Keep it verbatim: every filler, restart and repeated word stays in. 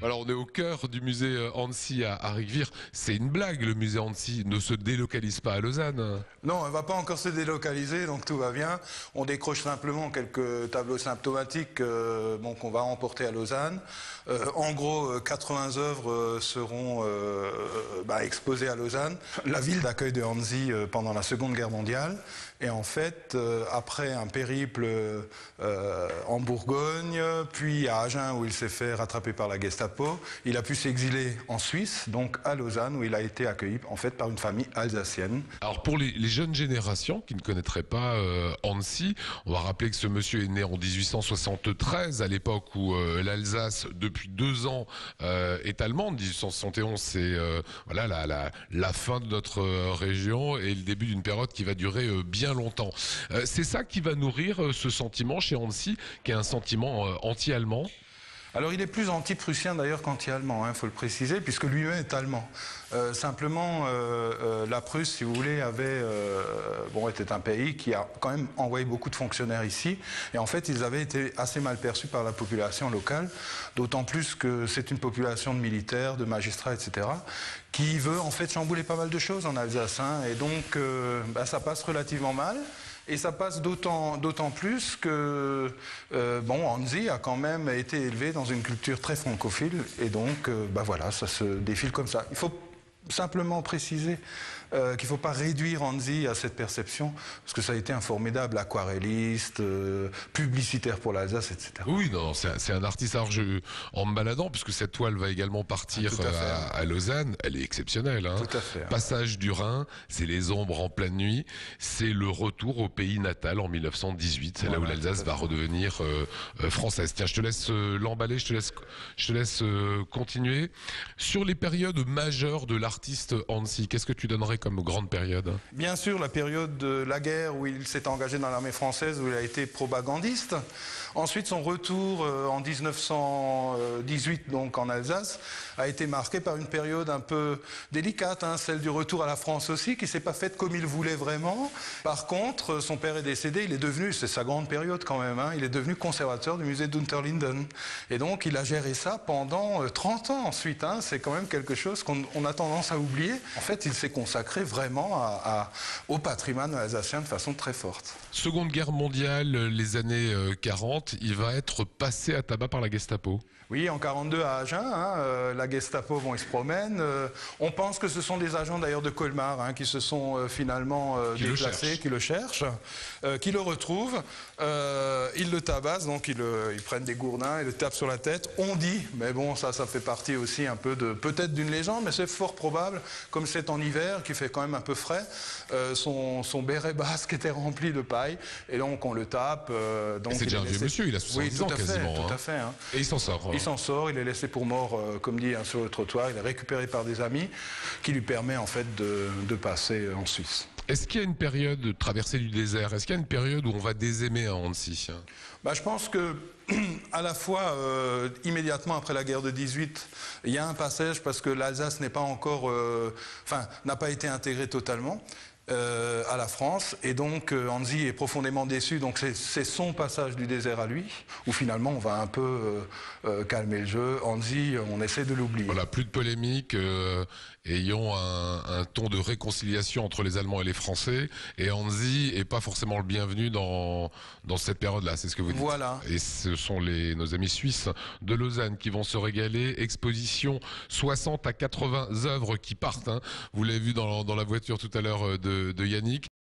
Alors on est au cœur du musée Hansi à Arriquevire. C'est une blague, le musée Hansi ne se délocalise pas à Lausanne. Non, on ne va pas encore se délocaliser, donc tout va bien. On décroche simplement quelques tableaux symptomatiques euh, bon, qu'on va emporter à Lausanne. Euh, en gros, quatre-vingts œuvres euh, seront euh, bah, exposées à Lausanne. La ville d'accueil de Hansi euh, pendant la Seconde Guerre mondiale. Et en fait, euh, après un périple euh, en Bourgogne, puis à Agen où il s'est fait rattraper par la Gestapo, il a pu s'exiler en Suisse, donc à Lausanne, où il a été accueilli en fait par une famille alsacienne. Alors pour les, les jeunes générations qui ne connaîtraient pas euh, Hansi, on va rappeler que ce monsieur est né en mille huit cent soixante-treize, à l'époque où euh, l'Alsace, depuis deux ans, euh, est allemande. mille huit cent soixante et onze, c'est euh, voilà, la, la, la fin de notre euh, région et le début d'une période qui va durer euh, bien longtemps. Euh, c'est ça qui va nourrir euh, ce sentiment chez Hansi, qui est un sentiment euh, anti-allemand. Alors il est plus anti-prussien d'ailleurs qu'anti-allemand, il hein, faut le préciser, puisque lui-même est allemand. Euh, simplement, euh, euh, la Prusse, si vous voulez, avait, euh, bon, était un pays qui a quand même envoyé beaucoup de fonctionnaires ici, et en fait ils avaient été assez mal perçus par la population locale, d'autant plus que c'est une population de militaires, de magistrats, et cetera, qui veut en fait chambouler pas mal de choses en Alsace, hein, et donc euh, bah, ça passe relativement mal. Et ça passe d'autant d'autant plus que euh, bon, Hansi a quand même été élevé dans une culture très francophile et donc euh, bah voilà, ça se défile comme ça. Il faut simplement préciser euh, qu'il ne faut pas réduire Hansi à cette perception, parce que ça a été un formidable aquarelliste, euh, publicitaire pour l'Alsace, et cetera. Oui, non, c'est un, un artiste. Alors, je, en me baladant, puisque cette toile va également partir ah, à, fait, à, à Lausanne, elle est exceptionnelle. Hein. Tout à fait. Passage du Rhin, c'est les ombres en pleine nuit, c'est le retour au pays natal en mille neuf cent dix-huit. C'est voilà, là où l'Alsace va redevenir euh, euh, française. Tiens, je te laisse euh, l'emballer, je te laisse, je te laisse euh, continuer. Sur les périodes majeures de l'artiste Hansi, qu'est-ce que tu donnerais comme grande période? Bien sûr, la période de la guerre où il s'est engagé dans l'armée française, où il a été propagandiste. Ensuite, son retour euh, en mille neuf cent dix-huit, donc en Alsace, a été marqué par une période un peu délicate, hein, celle du retour à la France aussi, qui ne s'est pas faite comme il voulait vraiment. Par contre, son père est décédé, il est devenu, c'est sa grande période quand même, hein, il est devenu conservateur du musée d'Unterlinden. Et donc, il a géré ça pendant euh, trente ans ensuite. Hein, c'est quand même quelque chose qu'on on a tendance à oublier. En fait, il s'est consacré vraiment à, à, au patrimoine alsacien de façon très forte. Seconde Guerre mondiale, les années quarante, il va être passé à tabac par la Gestapo. Oui, en quarante-deux à Agen, hein, euh, la Gestapo, bon, ils se promènent. Euh, on pense que ce sont des agents d'ailleurs de Colmar hein, qui se sont euh, finalement euh, qui déplacés, le qui le cherchent, euh, qui le retrouvent. Euh, ils le tabassent, donc ils, le, ils prennent des gourdins et le tapent sur la tête. On dit, mais bon, ça, ça fait partie aussi un peu de, peut-être d'une légende, mais c'est fort probable, comme c'est en hiver, qui fait quand même un peu frais, euh, son, son béret basque était rempli de paille, et donc on le tape. Euh, c'est déjà un vieux monsieur, il a soixante-dix ans quasiment. Oui, tout hein. à fait. Hein. Et il s'en sort. Il s'en sort, il est laissé pour mort, euh, comme dit, hein, sur le trottoir. Il est récupéré par des amis, qui lui permet en fait de, de passer en Suisse. Est-ce qu'il y a une période de traversée du désert? Est-ce qu'il y a une période où on va désaimer un Hansi? Bah, je pense que, à la fois, euh, immédiatement après la guerre de dix-huit, il y a un passage parce que l'Alsace n'est pas encore, euh, enfin, n'a pas été intégrée totalement. Euh, à la France, et donc euh, Hansi est profondément déçu, donc c'est son passage du désert à lui, où finalement on va un peu euh, euh, calmer le jeu. Hansi, on essaie de l'oublier. Voilà, plus de polémique, euh, ayons un, un ton de réconciliation entre les Allemands et les Français, et Hansi est pas forcément le bienvenu dans, dans cette période-là, c'est ce que vous dites. Voilà. Et ce sont les, nos amis suisses de Lausanne qui vont se régaler. Exposition soixante à quatre-vingts œuvres qui partent, hein. Vous l'avez vu dans, dans la voiture tout à l'heure de de Yannick.